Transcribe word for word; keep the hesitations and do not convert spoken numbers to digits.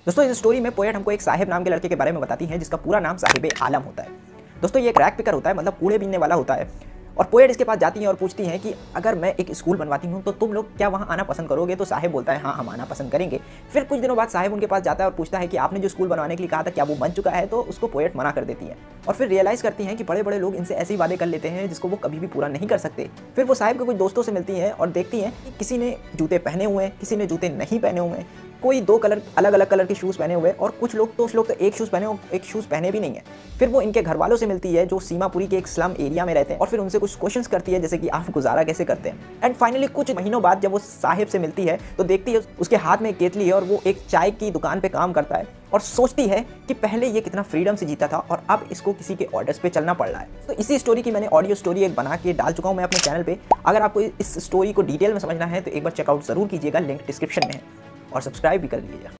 दोस्तों इस स्टोरी में पोएट हमको एक साहिब नाम के लड़के के बारे में बताती है जिसका पूरा नाम साहिब आलम होता है। दोस्तों ये एक रैक पिकर होता है, मतलब कूड़े बीनने वाला होता है। और पोएट इसके पास जाती हैं और पूछती हैं कि अगर मैं एक स्कूल बनवाती हूँ तो तुम लोग क्या वहाँ आना पसंद करोगे। तो साहिब बोलता है हाँ हम आना पसंद करेंगे। फिर कुछ दिनों बाद साहिब उनके पास जाता है और पूछता है कि आपने जो स्कूल बनवाने के लिए कहा था क्या वो बन चुका है। तो उसको पोएट मना कर देती है और फिर रियलाइज़ करती हैं कि बड़े बड़े लोग इनसे ऐसे वादे कर लेते हैं जिसको वो कभी भी पूरा नहीं कर सकते। फिर वो साहिब के कुछ दोस्तों से मिलती हैं और देखती हैं कि किसी ने जूते पहने हुए हैं, किसी ने जूते नहीं पहने हुए हैं, कोई दो कलर अलग अलग कलर के शूज़ पहने हुए और कुछ लोग तो लोग तो एक शूज़ पहने एक शूज़ पहने भी नहीं है। फिर वो इनके घर वालों से मिलती है जो सीमापुरी के एक स्लम एरिया में रहते हैं और फिर उनसे कुछ क्वेश्चंस करती है जैसे कि आप गुजारा कैसे करते हैं। एंड फाइनली कुछ महीनों बाद जब वो साहिब से मिलती है तो देखती है उसके हाथ में एक केतली है और वो एक चाय की दुकान पे काम करता है और सोचती है कि पहले ये कितना फ्रीडम से जीता था और अब इसको किसी के ऑर्डर्स पे चलना पड़ रहा है। तो इसी स्टोरी की मैंने ऑडियो स्टोरी एक बना के डाल चुका हूँ मैं अपने चैनल पे। अगर आपको इस स्टोरी को डिटेल में समझना है तो एक बार चेकआउट जरूर कीजिएगा, लिंक डिस्क्रिप्शन में है और सब्सक्राइब भी कर लीजिएगा।